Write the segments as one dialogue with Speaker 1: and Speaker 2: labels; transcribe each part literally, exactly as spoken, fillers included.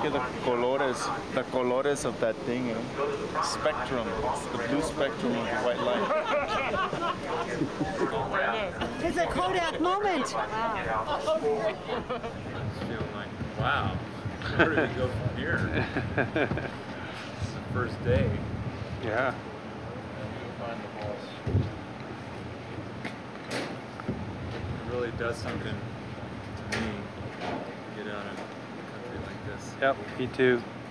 Speaker 1: at the colores, the colores of that thing. Eh? Spectrum. It's the blue spectrum of the white light.
Speaker 2: It's a Kodak moment.
Speaker 3: Wow. It's feeling like, wow, where do we go from here? This is the first day.
Speaker 4: Yeah.
Speaker 3: Find the balls. It really does something to me to get out of a country like this.
Speaker 4: Yep, me too.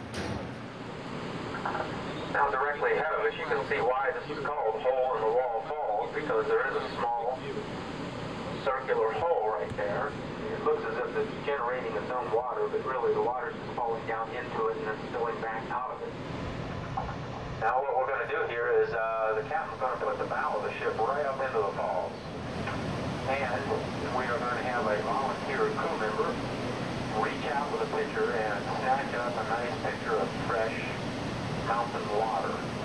Speaker 5: Now directly ahead of us, you can see why this is called Hole in the Wall Falls, because there is a small circular hole right there. It looks as if it's generating its own water, but really the water's just falling down into it and then spilling back out of it. Now what we're going to do here is uh, the captain's going to put the bow of the ship right up into the falls. And we are going to have a volunteer crew member reach out with a pitcher and snatch up a nice pitcher of fresh mountain water.